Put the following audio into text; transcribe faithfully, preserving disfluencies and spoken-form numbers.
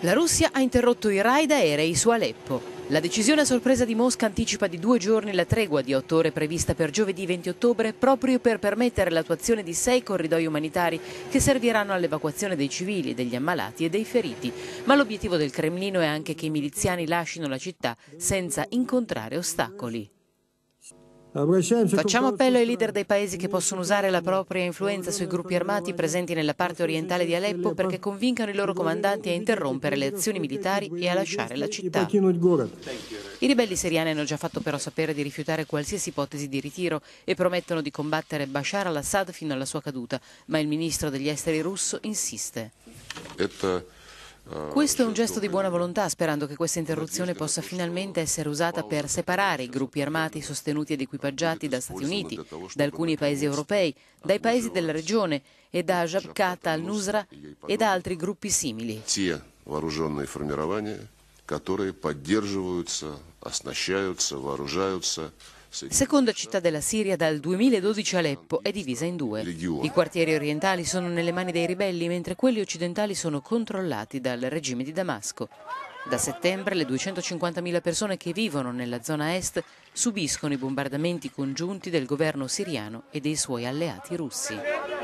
La Russia ha interrotto i raid aerei su Aleppo. La decisione a sorpresa di Mosca anticipa di due giorni la tregua di otto ore prevista per giovedì venti ottobre proprio per permettere l'attuazione di sei corridoi umanitari che serviranno all'evacuazione dei civili, degli ammalati e dei feriti. Ma l'obiettivo del Cremlino è anche che i miliziani lasciino la città senza incontrare ostacoli. Facciamo appello ai leader dei paesi che possono usare la propria influenza sui gruppi armati presenti nella parte orientale di Aleppo perché convincano i loro comandanti a interrompere le azioni militari e a lasciare la città. I ribelli siriani hanno già fatto però sapere di rifiutare qualsiasi ipotesi di ritiro e promettono di combattere Bashar al-Assad fino alla sua caduta, ma il ministro degli esteri russo insiste. Questo è un gesto di buona volontà, sperando che questa interruzione possa finalmente essere usata per separare i gruppi armati sostenuti ed equipaggiati da Stati Uniti, da alcuni paesi europei, dai paesi della regione e da Jabhat al-Nusra e da altri gruppi simili. Seconda città della Siria, dal duemiladodici Aleppo è divisa in due. I quartieri orientali sono nelle mani dei ribelli, mentre quelli occidentali sono controllati dal regime di Damasco. Da settembre le duecentocinquantamila persone che vivono nella zona est subiscono i bombardamenti congiunti del governo siriano e dei suoi alleati russi.